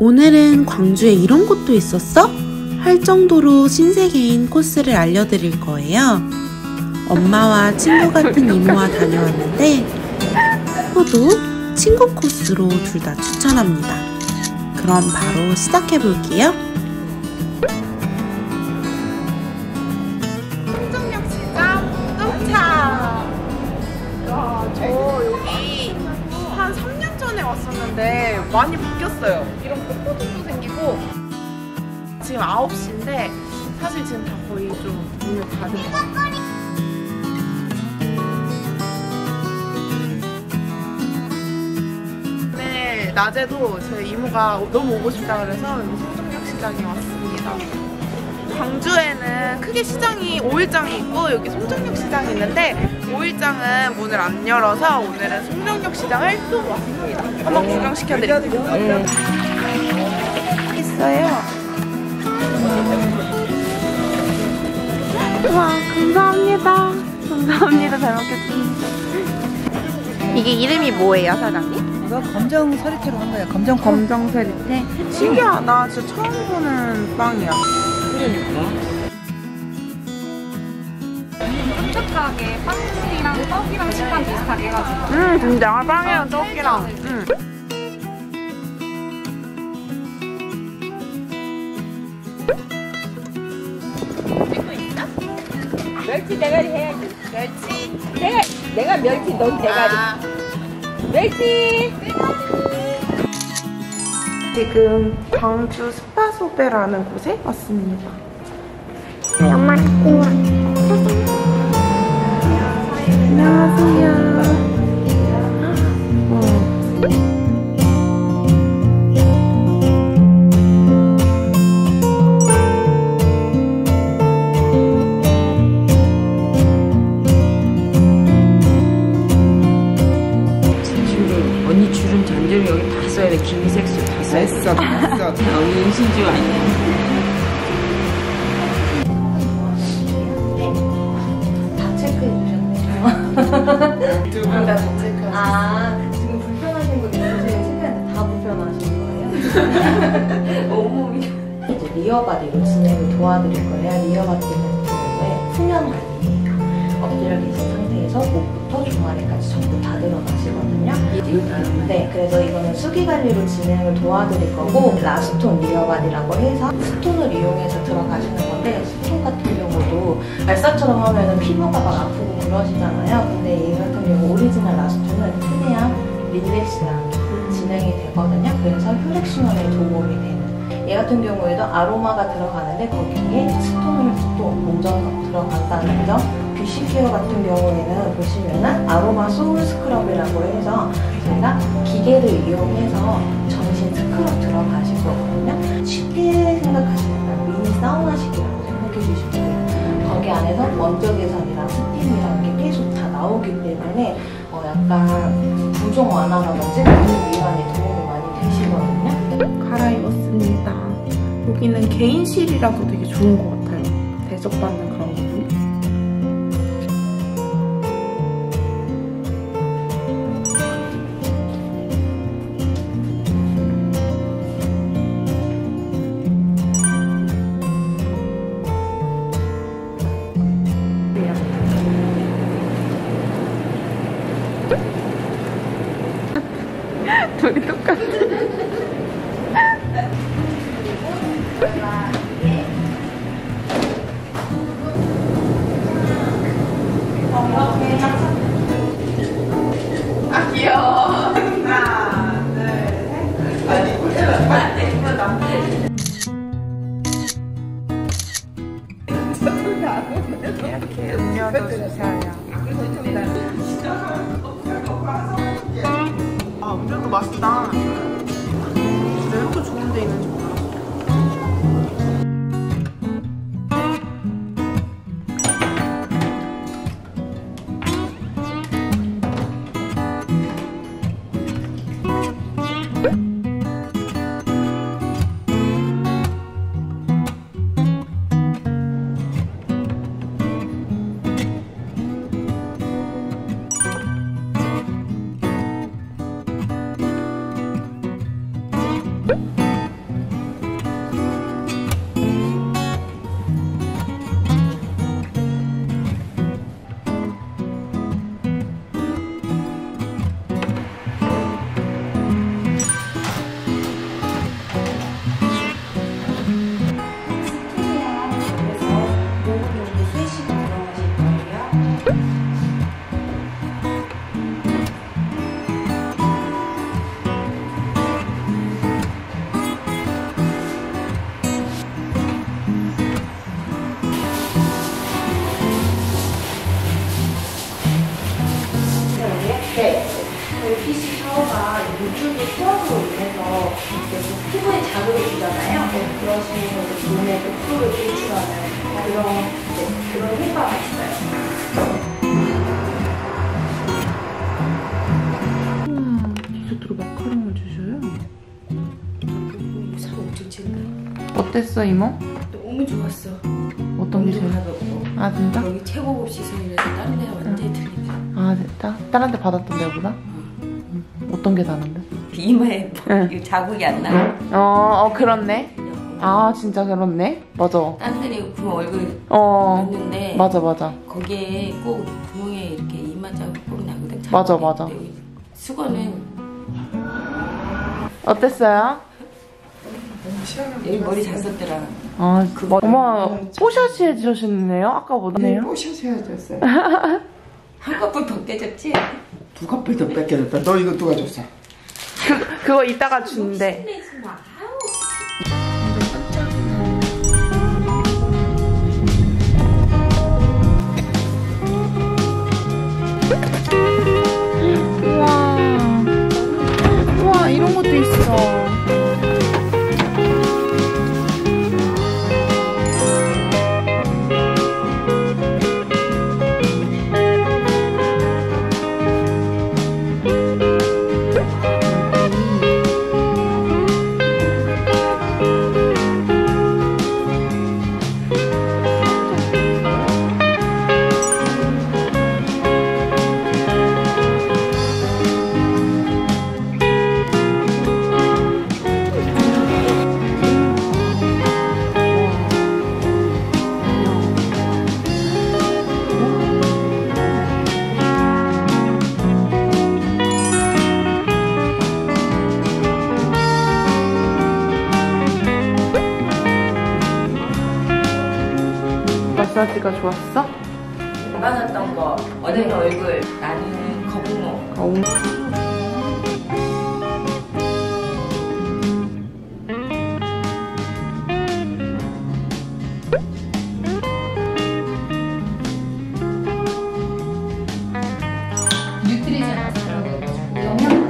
오늘은 광주에 이런 곳도 있었어? 할 정도로 신세계인 코스를 알려드릴 거예요. 엄마와 친구 같은 이모와 다녀왔는데 포도 친구 코스로 둘 다 추천합니다. 그럼 바로 시작해볼게요. 송정역시장 똥차! 저 여기 한 3년 전에 왔었는데 많이 바뀌었어요. 이런 폭포도 생기고 지금 9시인데 사실 지금 다 거의 좀 문을 닫은 것 같아요. 오늘 낮에도 저희 이모가 너무 오고 싶다 그래서 여기 송정역시장에 왔습니다. 광주에는 크게 시장이 5일장이 있고 여기 송정역시장이 있는데 5일장은 문을 안 열어서 오늘은 송정역시장을 또 왔습니다. 한번 구경시켜드릴게요. 있어요. 와, 감사합니다. 감사합니다. 잘 먹겠습니다. 이게 이름이 뭐예요, 사장님? 이거 검정 서리태로 한 거야. 검정 서리태? 신기하다. 진짜 처음 보는 빵이야. 그러니까. 쫀득하게 빵이랑 떡이랑 식감 비슷하게 해가지고. 진짜 빵이랑 떡이랑. 멸치 대가리 해야지. 멸치. 내가 멸치, 넌 대가리. 멸치. 지금 광주 스파소베라는 곳에 왔습니다. 엄마 이거 안녕하세요. 언니 줄은 전절이 여기 다 써야 돼. 김색소 다 써야 돼. 됐어. 여기 은신주 아니야. 다 체크해 주셨네요. 두 분 다 체크. 지금 불편하신 분 있으세요? 체크했는데 다 불편하신 거예요? 온몸이 이제 리어바디로 진행을 도와드릴 거예요. 리어바디 같은 경우에 수면 관리예요. 엎드려 계신 상태에서 목부터 종아리까지 전부 다 들어가시거든요. 네, 그래서 이거는 수기 관리로 진행을 도와드릴 거고 라스톤 리어바디라고 해서 스톤을 이용해서 들어가시는 건데 스톤 같은 경우도 알사처럼 하면은 피부가 막 아프고 그러시잖아요. 근데 이 같은 경우 오리지널 라스톤은 최대한 릴렉스하게 진행이 되거든요. 그래서 혈액순환에 도움이 되는. 얘 같은 경우에도 아로마가 들어가는데 거기에 스톤을 또 얹어서 들어간다는 점. BC 케어 같은 경우에는 보시면은 아로마 소울 스크럽이라고 해서 저희가 기계를 이용해서 전신 스크럽 들어가실 거거든요. 쉽게 생각하시면 미니 사우나식이라고 생각해 주시면 돼요. 거기 안에서 먼저 개선이랑 스팀이랑 게 계속 다 나오기 때문에 약간 부종 완화라든지 근육 이완에 도움이 많이 되시거든요. 갈아입었습니다. 여기는 개인실이라서 되게 좋은 것 같아요. 대접받는 그런 부분. 둘이 똑같아. 아, 귀여워. 하나, 둘, 셋. 아니, 이쁘다. 이렇게 음료도 주세요. 음료도 맛있다. 왜 이렇게 좋은 데 있는지 몰랐어. 자극을 주잖아요. 그러시면 몸에 독소를 배출하는 그런 효과가 있어요. 디저트로 마카롱을 주셔요? 살 엄청 찐다. 어땠어 이모? 너무 좋았어. 어떤 게 제일? 가볍고. 아 진짜? 여기 최고급 시설이라서 다른 데랑 완전히 틀리죠. 아 진짜? 다른 데 받았던 데보다? 어떤 게 다른데? 이마에 응. 이 자국이 안 나요. 그렇네. 아 진짜 그렇네. 맞아. 다른 데는 구멍 얼굴 어. 넣는데 맞아. 거기에 꼭 구멍에 이렇게 이마 자국 꼭 나거든. 맞아. 여기 수건은 어땠어요? 여기 머리 잘 썼더라. 아, 어머, 뽀샤시 해주셨네요? 아까 뭐네요? 뽀샤시 해줬어요. 한 커플 더 떼졌지? 두 커플 더 뺏겨줬다. 너 이거 누가 줬어? 그거 이따가 준대. 우와, 이런 것도 있어. 마사지가 좋았어? 받았던 거, 어제는 얼굴, 나는 거북목. 뉴트리션 들어가가지고 영양.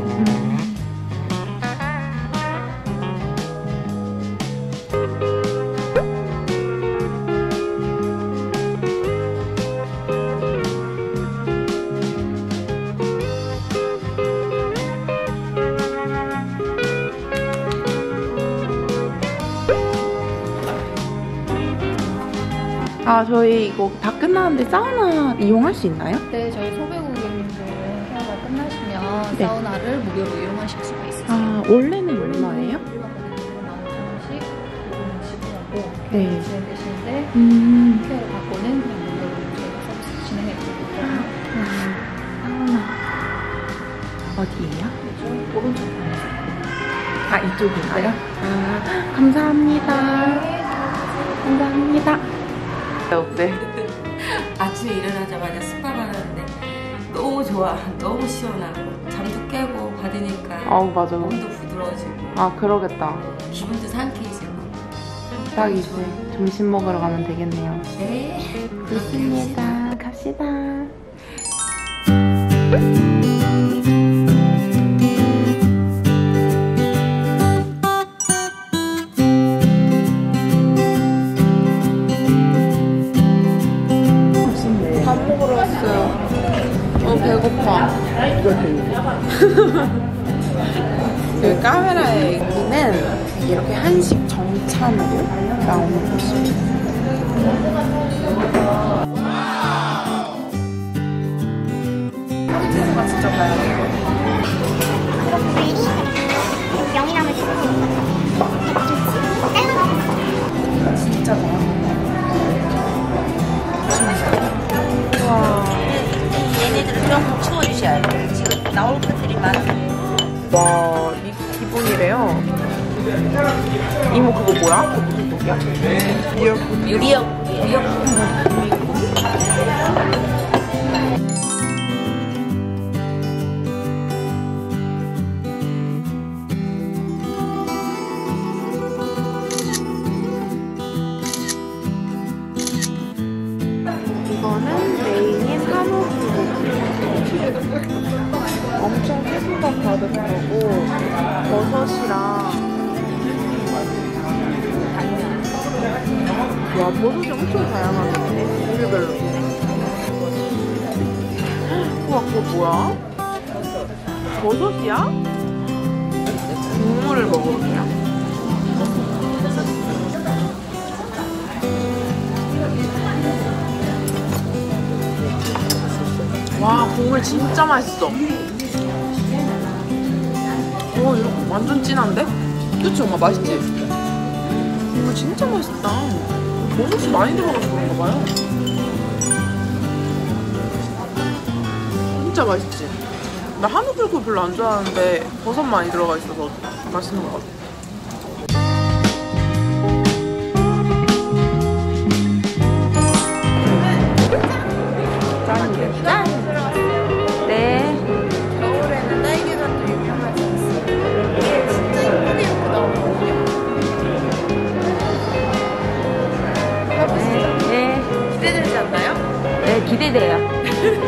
아, 저희 이거 다 끝나는데 사우나 이용할 수 있나요? 네, 저희 소배고객님들 헤어가 끝나시면 네. 사우나를 무료로 이용하실 수가 있어요. 아, 원래는 얼마예요? 일반 고객님들은 15,000원씩 요금을 지불하고 네. 진행되시는데 케어를 받고는 그냥 무료로 저희가 서비스 진행해드리고 있거든요. 사우나 어디예요? 이쪽 오른쪽 방에서. 아, 이쪽인가요? 아, 감사합니다. 감사합니다. 어때? 아침에 일어나자마자 스파를 하는데 너무 좋아. 너무 시원하고 잠도 깨고 받으니까 아우, 맞아. 몸도 부드러워지고 아, 그러겠다. 기분도 상쾌해지고. 딱 이제 점심 먹으러 가면 되겠네요. 네. 좋습니다. 갑시다. 밥 먹으러 왔어요. 배고파. 그 카메라에 있는 이렇게 한식 정찬으로 나오는 곳이에요. 진짜 다양해요. 명이나물 진짜 다양해요. 와. 얘네들을 좀 치워주셔야 돼요. 지금 나올 것들이 많아요. 와, 이 기본이래요. 이모 그거 뭐야? 그거 무슨 고기야? 미역. 이거는 메인이 산호불고기. 엄청 채소가 가득하고 버섯이랑 버섯이 엄청 다양하게 있네. 종류별로. 우와, 그거 뭐야? 버섯이야? 국물을 먹어볼게요. 와, 국물 진짜 맛있어. 오, 이거 완전 진한데? 그치, 엄마? 맛있지? 국물 진짜 맛있다. 버섯이 많이 들어가서 그런가 봐요. 진짜 맛있지? 나 한우 불고 별로 안 좋아하는데 버섯 많이 들어가 있어서 맛있는 것 같아. 짠! 네. 겨울에는 딸기맛도 유명하지 않습니까? 이게 진짜 예쁘게 이렇게 나오거든요. 해보시죠. 네. 기대되지 않나요? 네, 기대돼요.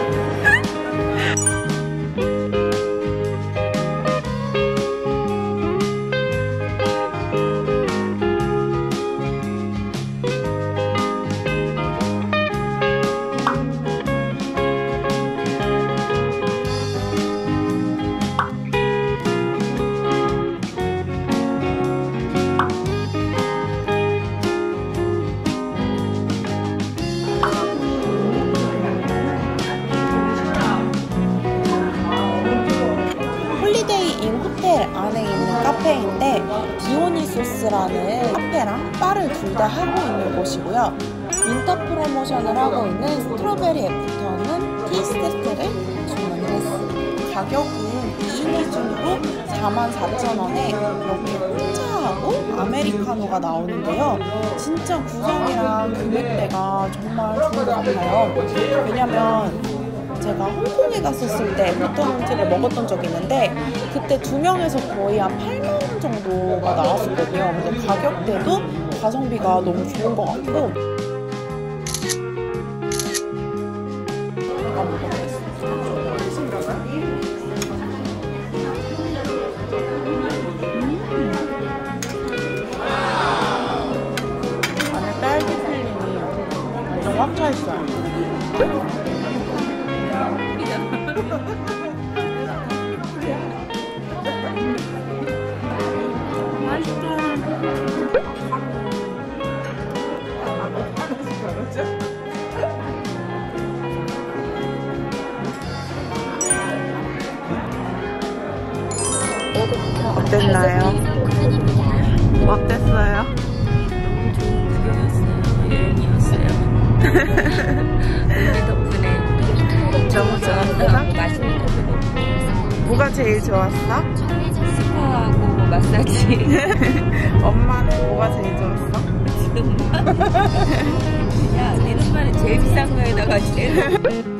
안에 있는 카페인데 디오니소스라는 카페랑 바를 둘 다 하고 있는 곳이고요. 윈터 프로모션을 하고 있는 스트로베리 애프터는 티 세트를 주문을 했어요. 가격은 2인 기준으로 44,000원에 이렇게 홍차하고 아메리카노가 나오는데요. 진짜 구성이랑 금액대가 정말 좋은 것 같아요. 왜냐면 제가 홍콩에 갔었을 때 애프터눈티를 먹었던 적이 있는데 그때 2명에서 거의 한 8만원 정도가 나왔었거든요. 근데 가격대도 가성비가 너무 좋은 것 같고 제가 먹어보겠습니다. 안에 딸기 필링이 완전 꽉 차있어요. 어땠나요? 어땠어요? 여행이었어요. 오늘 덕분에 너무 좋았어? 맛있는 것도 먹고 뭐가 제일 좋았어? 스파하고 마사지. 엄마는 뭐가 제일 좋았어? 야, 니는 말은 제일 비싼 거에다가 제일